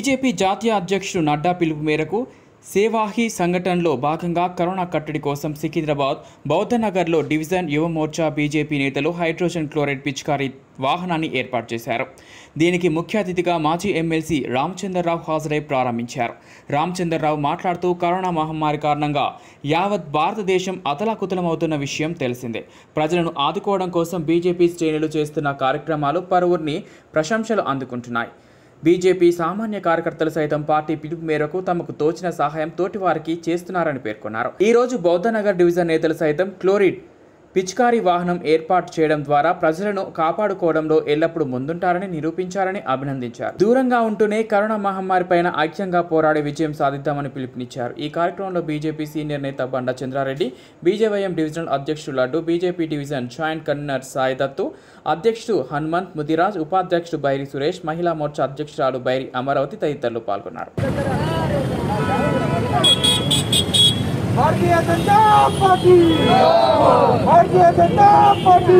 BJP జాతీయ అధ్యక్షుడు నడ్డా పిలుపు మేరకు సేవాహి సంఘటనలో భాగంగా కరోనా కట్టడి కోసం సికింద్రాబాద్ బౌద్ధనగర్లో డివిజన్ యువ మోర్చా బీజేపీ నేతలు హైడ్రోజన్ క్లోరైడ్ పిచికారీ వాహనాన్ని ఏర్పాటు చేశారు. దీనికి ముఖ్య అతిథిగా మాజీ ఎమ్మెల్సీ రామచంద్రరావు హాజరై ప్రారంభించారు. రామచంద్రరావు మాట్లాడుతూ కరోనా మహమ్మారి కారణంగా యావత్ భారతదేశం అతలాకుతలమవుతున్న విషయం తెలిసిందే. ప్రజలను ఆదుకోవడం కోసం బీజేపీ శ్రేణులు చేస్తున్న కార్యక్రమాలు పలువురిని ప్రశంసలు అందుకుంటున్నాయి. బీజేపీ సామాన్య కార్యకర్తలు సైతం పార్టీ పిలుపు మేరకు తమకు తోచిన సహాయం తోటివారికి చేస్తున్నారని పేర్కొన్నారు. ఈ రోజు బౌద్ధనగర్ డివిజన్ నేతలు సైతం క్లోరైడ్ పిచికారీ వాహనం ఏర్పాటు చేయడం ద్వారా ప్రజలను కాపాడుకోవడంలో ఎల్లప్పుడూ ముందుంటారని నిరూపించారని అభినందించారు. దూరంగా ఉంటూనే కరోనా మహమ్మారిపైన ఐక్యంగా పోరాడే విజయం సాధిద్దామని పిలుపునిచ్చారు. ఈ కార్యక్రమంలో బీజేపీ సీనియర్ నేత బండా చంద్రారెడ్డి, బీజేవైఎం డివిజనల్ అధ్యక్షుడు Laddu, BJP division joint convener Sai Dattu, అధ్యక్షుడు హనుమంత్ ముదిరాజ్, ఉపాధ్యక్షుడు బైరి సురేష్, మహిళా మోర్చా అధ్యక్షురాలు బైరి అమరావతి తదితరులు పాల్గొన్నారు. Bharatiya Janata party Bharatiya Janata party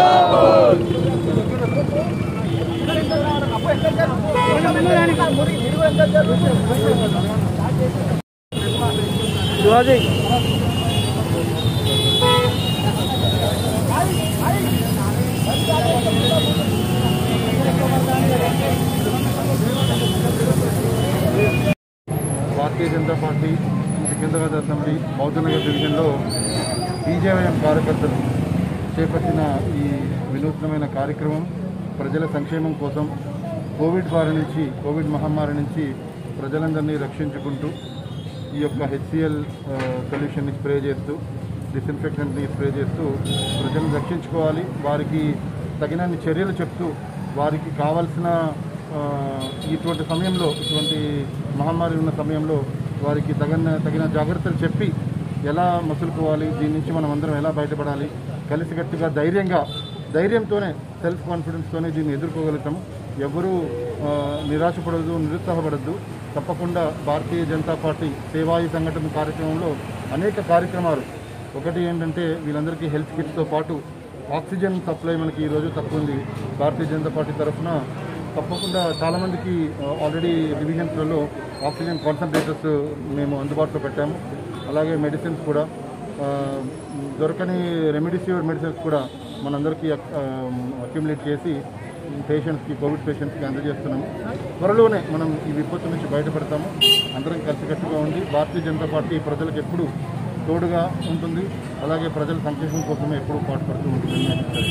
Bharatiya Janata party Secunderabad assembly Bouddhanagar డివిజన్లో బీజేవైఎం కార్యకర్తలు చేపట్టిన ఈ వినూత్నమైన కార్యక్రమం ప్రజల సంక్షేమం కోసం కోవిడ్ మహమ్మారి నుంచి ప్రజలందరినీ రక్షించుకుంటూ ఈ యొక్క హెచ్సిఎల్ సొల్యూషన్ని స్ప్రే చేస్తూ డిస్ఇన్ఫెక్టెంట్ని స్ప్రే చేస్తూ ప్రజలను రక్షించుకోవాలి, వారికి తగినన్ని చర్యలు చెప్తూ వారికి కావాల్సిన ఇటువంటి సమయంలో, ఇటువంటి మహమ్మారి ఉన్న సమయంలో వారికి తగిన జాగ్రత్తలు చెప్పి ఎలా మసులుకోవాలి, దీని నుంచి మనం అందరం ఎలా బయటపడాలి, కలిసికట్టుగా ధైర్యంతోనే సెల్ఫ్ కాన్ఫిడెన్స్తోనే దీన్ని ఎదుర్కోగలుగుతాము. ఎవరూ నిరాశపడద్దు, నిరుత్సాహపడద్దు. తప్పకుండా భారతీయ జనతా పార్టీ సేవాయి సంఘటన కార్యక్రమంలో అనేక కార్యక్రమాలు, ఒకటి ఏంటంటే వీళ్ళందరికీ హెల్త్ కిట్స్తో పాటు ఆక్సిజన్ సప్లై మనకి ఈరోజు తక్కువ ఉంది. భారతీయ జనతా పార్టీ తరఫున తప్పకుండా చాలామందికి ఆల్రెడీ డివిజన్స్లలో ఆక్సిజన్ కాన్సన్ట్రేటర్స్ మేము అందుబాటులో పెట్టాము. అలాగే మెడిసిన్స్ కూడా దొరకని రెమిడిసివిర్ మెడిసిన్స్ కూడా మనందరికీ అక్యుములేట్ చేసి కోవిడ్ పేషెంట్స్కి అందజేస్తున్నాము. త్వరలోనే మనం ఈ విపత్తు నుంచి బయటపడతాము. అందరం కలిసికట్టుగా ఉండి భారతీయ జనతా పార్టీ ప్రజలకు ఎప్పుడు తోడుగా ఉంటుంది, అలాగే ప్రజల సంక్షేమం కోసమే ఎప్పుడూ పాటుపడుతూ ఉంటుంది.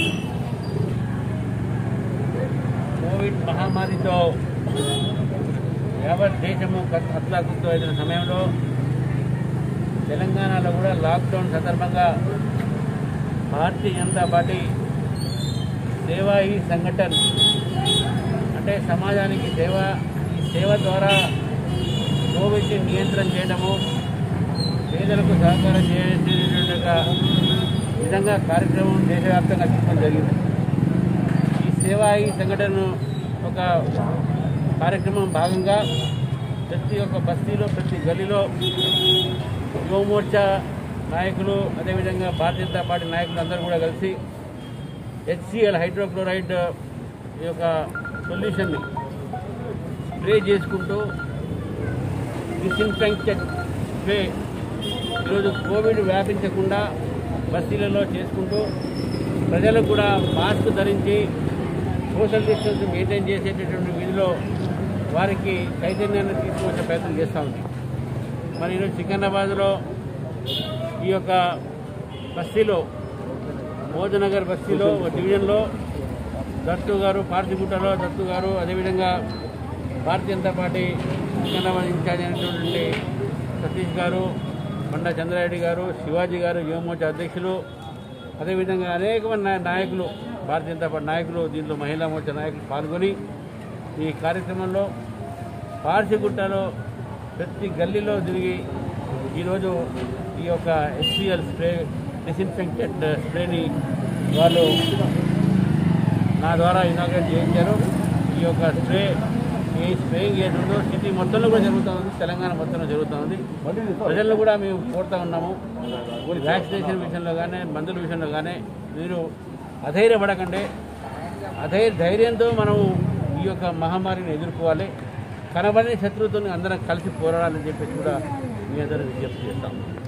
కోవిడ్ మహమ్మారితో యావత్ దేశము అతలాకుతలమైన సమయంలో తెలంగాణలో కూడా లాక్డౌన్ సందర్భంగా భారతీయ జనతా పార్టీ సేవాహి సంఘటన అంటే సమాజానికి సేవ ద్వారా కోవిడ్ని నియంత్రణ చేయడము, పేదలకు సహకారం చేసేటువంటి విధంగా కార్యక్రమం దేశవ్యాప్తంగా తీసుకోవడం జరిగింది. సేవాయి సంఘటన ఒక కార్యక్రమం భాగంగా ప్రతి ఒక్క బస్తీలో, ప్రతి గల్లీలో యువ మోర్చా నాయకులు, అదేవిధంగా భారతీయ జనతా పార్టీ నాయకులు అందరూ కూడా కలిసి హెచ్సిఎల్ హైడ్రోక్లోరైడ్ ఈ యొక్క సొల్యూషన్ని స్ప్రే చేసుకుంటూ డిస్ఇన్ఫెక్టెంట్ స్ప్రే ఈరోజు కోవిడ్ వ్యాపించకుండా బస్తీలలో చేసుకుంటూ ప్రజలకు కూడా మాస్క్ ధరించి సోషల్ డిస్టెన్స్ మెయింటైన్ చేసేటటువంటి విధిలో వారికి చైతన్యాన్ని తీసుకువచ్చే ప్రయత్నం చేస్తూ ఉంది. మరి ఈరోజు సికింద్రాబాద్లో ఈ యొక్క బస్తీలో, బౌద్ధనగర్ బస్తీలో డివిజన్లో దత్తు గారు, పార్తిగుట్టలో దత్తు గారు, అదేవిధంగా భారతీయ జనతా పార్టీ సికింద్రాబాద్ ఇన్ఛార్జ్ అయినటువంటి సతీష్ గారు, బండా చంద్రారెడ్డి గారు, శివాజీ గారు, యువ మోర్చా అధ్యక్షులు, అదేవిధంగా అనేక మంది నాయకులు, భారతీయ జనతా పార్టీ నాయకులు, దీంట్లో మహిళా మోర్చా నాయకులు పాల్గొని ఈ కార్యక్రమంలో పార్సిగుట్టలో ప్రతి గల్లీలో తిరిగి ఈరోజు ఈ యొక్క హెచ్సిఎల్ స్ప్రే డిస్ఇన్ఫెక్టెంట్ స్ప్రేని వాళ్ళు నా ద్వారా ఇనాగ్రేట్ చేయించారు. ఈ యొక్క స్ప్రేయింగ్ ఏదో సిటీ మొత్తంలో కూడా జరుగుతూ ఉంది, తెలంగాణ మొత్తంలో జరుగుతూ ఉంది. ప్రజలను కూడా మేము కోరుతూ ఉన్నాము, వ్యాక్సినేషన్ విషయంలో కానీ, మందుల విషయంలో కానీ మీరు అధైర్యపడకండి, ధైర్యంతో మనం ఈ యొక్క మహమ్మారిని ఎదుర్కోవాలి. కనబడని శత్రువుతో అందరం కలిసి పోరాడాలని చెప్పేసి కూడా మీ అందరూ విజ్ఞప్తి చేస్తాం.